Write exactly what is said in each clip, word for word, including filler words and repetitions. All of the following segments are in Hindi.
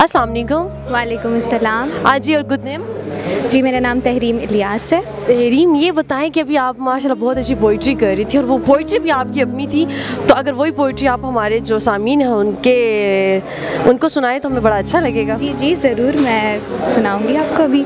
अस्सलाम वालेकुम। वालेकुम अस्सलाम। आज जी और गुड नेम? जी मेरा नाम तहरीम इलियास है। तहरीम, ये बताएं कि अभी आप माशाल्लाह बहुत अच्छी पोइट्री कर रही थी और वो पोइट्री भी आपकी अपनी थी, तो अगर वही पोइट्री आप हमारे जो सामीन हैं उनके उनको सुनाएं तो हमें बड़ा अच्छा लगेगा। जी जी ज़रूर, मैं सुनाऊंगी आपको अभी।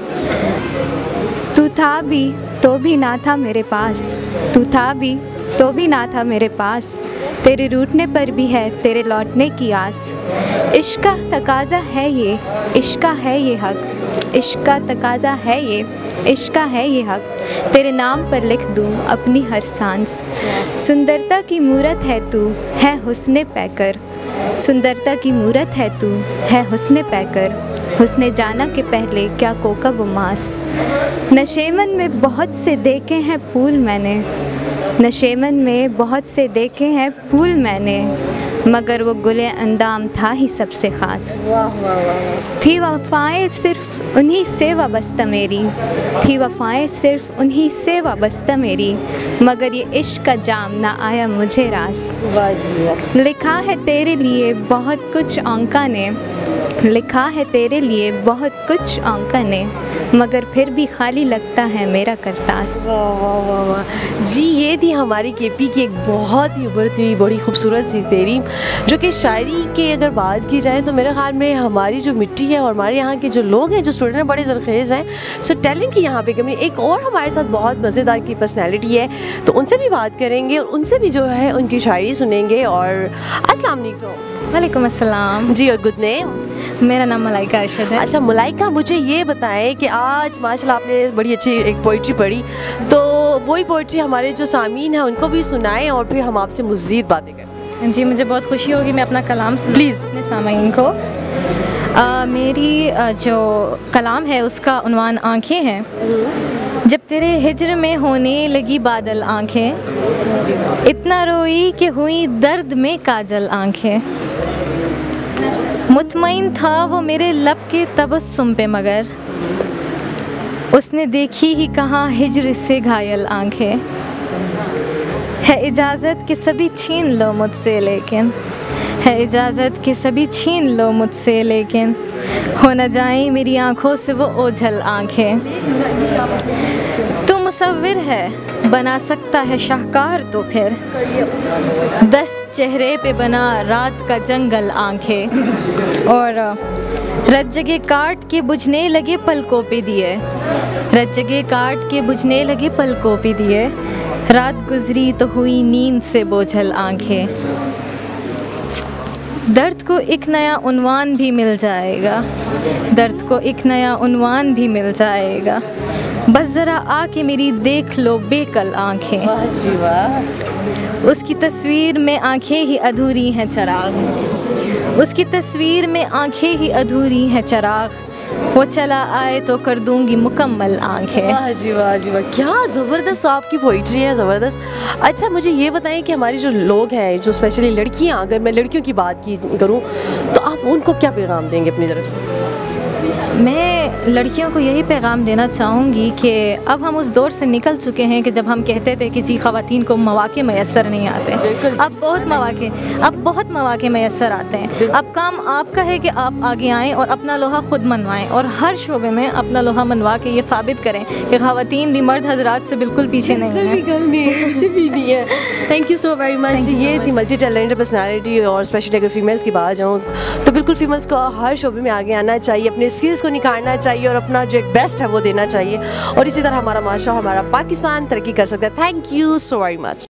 तू था भी तो भी ना था मेरे पास, तू था भी तो भी ना था मेरे पास, तेरे रूठने पर भी है तेरे लौटने की आस। इश्क का तकाज़ा है ये, इश्क का है ये हक, इश्क का तकाज़ा है ये, इश्क का है ये हक, तेरे नाम पर लिख दूँ अपनी हर सांस। सुंदरता की मूरत है तू, है हुस्ने पैकर, सुंदरता की मूरत है तू, है हुस्ने पैकर, हुस्ने जाना के पहले क्या कोकब मास। नशेमन में बहुत से देखे हैं फूल मैंने, नशेमन में बहुत से देखे हैं फूल मैंने, मगर वो गुले अंदाम था ही सबसे ख़ास। थी वफ़ाएं सिर्फ़ उन्हीं से वाबस्ता मेरी, थी वफ़ाएं सिर्फ़ उन्हीं से वाबस्ता मेरी, मगर ये इश्क का जाम ना आया मुझे रास। लिखा है तेरे लिए बहुत कुछ औंका ने, लिखा है तेरे लिए बहुत कुछ औंका ने, मगर फिर भी खाली लगता है मेरा करतास। वाह वाह वाह वाह जी, ये थी हमारी केपी की एक बहुत ही उभरती हुई बड़ी खूबसूरत सी तहरीम, जो कि शायरी की अगर बात की जाए तो मेरे ख्याल में हमारी जो मिट्टी है और हमारे यहाँ के जो लोग हैं, जो स्टूडेंट हैं, बड़े ज़रखेज़ हैं। सो टैलेंट की यहाँ पे कमी। एक और हमारे साथ बहुत मज़ेदार की पर्सनैलिटी है, तो उनसे भी बात करेंगे और उनसे भी जो है उनकी शायरी सुनेंगे। और अस्सलाम वालेकुम। वालेकुम अस्सलाम। जी और गुड नेम? मेरा नाम मलाइका अरशद है। अच्छा मलाइका, मुझे ये बताएं कि आज माशाल्लाह आपने बड़ी अच्छी एक पोइट्री पढ़ी, तो वही पोइट्री हमारे जो सामीन हैं उनको भी सुनाएं और फिर हम आपसे मज़ीद बातें करें। जी मुझे बहुत खुशी होगी, मैं अपना कलाम सुनाऊं प्लीज़ अपने सामीन को। आ, मेरी आ, जो कलाम है उसका उन्वान आँखें हैं। जब तेरे हिज्र में होने लगी बादल आँखें, इतना रोई कि हुई दर्द में काजल आँखें, मुतमईन था वो मेरे लब के तबस्सुम पे, मगर उसने देखी ही कहाँ हिज्र से घायल आँखें। है इजाज़त कि सभी छीन लो मुझसे लेकिन, है इजाज़त कि सभी छीन लो मुझसे लेकिन, हो न जाए मेरी आँखों से वो ओझल आँखें। तू मुसव्विर है बना सकता है शाहकार, तो फिर दस चेहरे पे बना रात का जंगल आँखें। और रत जगह काट के बुझने लगे पलकों पे दिए, रत जगह काट के बुझने लगे पलकों पे दिए, रात गुजरी तो हुई नींद से बोझल आँखें। दर्द को एक नया उन्वान भी मिल जाएगा, दर्द को एक नया उन्वान भी मिल जाएगा, बस ज़रा आके मेरी देख लो बेकल आँखें। वाह जी वाह। उसकी तस्वीर में आँखें ही अधूरी हैं चराग, उसकी तस्वीर में आँखें ही अधूरी हैं चराग, वो चला आए तो कर दूंगी मुकम्मल आँखें। वाह जी वाह जी वाह, क्या ज़बरदस्त आपकी पोइट्री है, ज़बरदस्त। अच्छा मुझे ये बताएं कि हमारे जो लोग हैं, जो स्पेशली लड़कियां, अगर मैं लड़कियों की बात की करूं तो आप उनको क्या पैगाम देंगे अपनी तरफ से? मैं लड़कियों को यही पैगाम देना चाहूँगी कि अब हम उस दौर से निकल चुके हैं कि जब हम कहते थे कि जी ख़वातीन को मौक़े मैसर नहीं आते। अब बहुत मौक़े अब बहुत मौक़े मैसर आते हैं। अब काम आपका है कि आप आगे आएँ और अपना लोहा ख़ुद मनवाएँ और हर शोबे में अपना लोहा मनवा के ये साबित करें कि ख़वातीन भी मर्द हज़रात से बिल्कुल पीछे नहीं है, कुछ भी नहीं है। Thank you so very much. ये थी मल्टी टैलेंटेड पर्सनैलिटी। और स्पेशली अगर फीमेल्स की बात जाऊँ तो बिल्कुल फीमेल्स को हर शोबे में आगे आना चाहिए, अपने स्किल्स को निखारना चाहिए और अपना जो एक बेस्ट है वो देना चाहिए, और इसी तरह हमारा माशरा, हमारा पाकिस्तान तरक्की कर सकता है। Thank you so very much.